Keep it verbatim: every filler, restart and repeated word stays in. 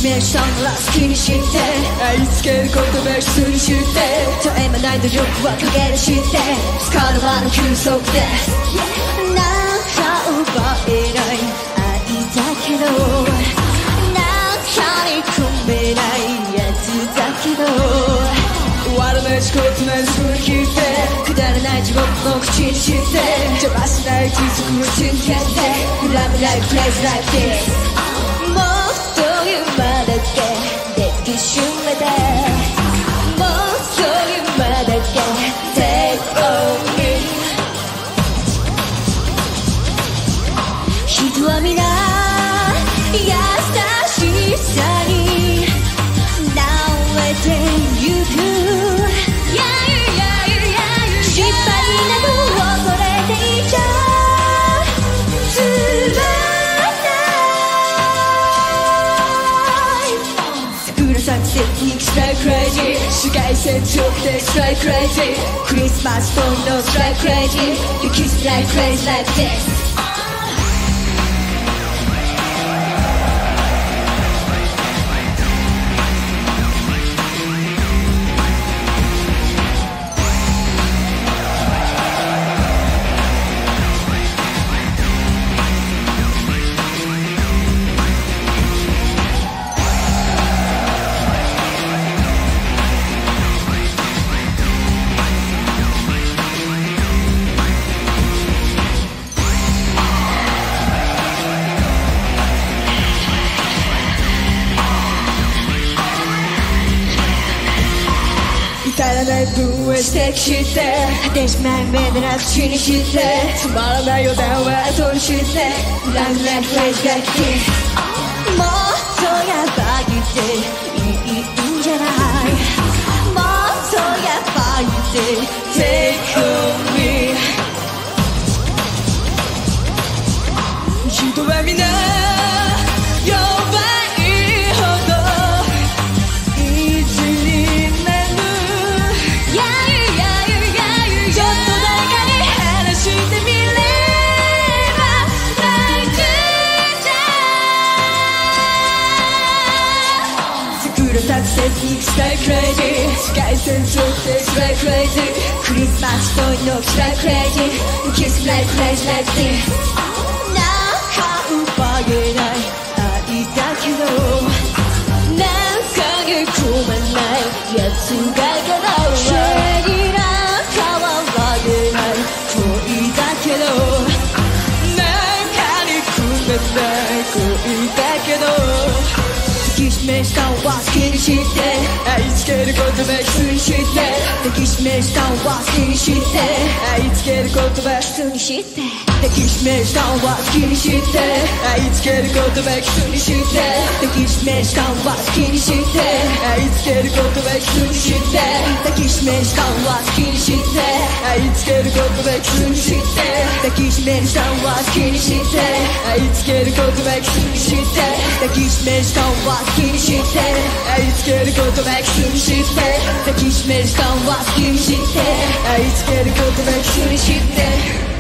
しめる人は好きにして愛つけることば普通にして絶え間ない努力は陰でして使うのはの休息でなんか奪えない愛だけどなんかに込めないやつだけど終わらない仕事なんすぐに聞いてくだらない地獄も口にして邪魔しない気づくうちに決して恨みないクレイズライフですもっと言うまでで抱きしめてもっと言うまでで Take on me 人は皆優しさに慣れてゆく失敗など恐れていちゃつまない桜咲く節にスライクレイジー紫外線強くてスライクレイジークリスマス遠いのスライクレイジー You kiss like crazy like this 至らない分を指摘して果てしまい目でなく口にしてつまらない予断は後にしてランライフレイズが来てもっとやばいっていいんじゃないもっとやばいって Take on me 人は皆弱いほど意地になるちょっと誰かに話してみれば大丈夫桜咲く節にスライクレイジー紫外線強くてスライクレイジークリスマス遠いのスライクレイジー You kiss like crazy like this なんか奪えない愛だけどなんかに込めないやつだけど正義なんかはえない恋だけどなんかに込めない恋だけど抱きしめしたんは好きにして愛つける言葉普通にして抱きしめしたんは好きにして愛つける言葉普通にして抱きしめしたんは好きにして愛つける言葉普通にして抱きしめしたんは好きにして愛つける言葉普通にして抱きしめしたんは好きにして愛つける言葉普通にして抱きしめしたんは好きにして愛つける言葉普通にして抱きしめしたんは好きにして愛つける言葉普通にして抱きしめしたんは好きにして愛つける言葉普通にして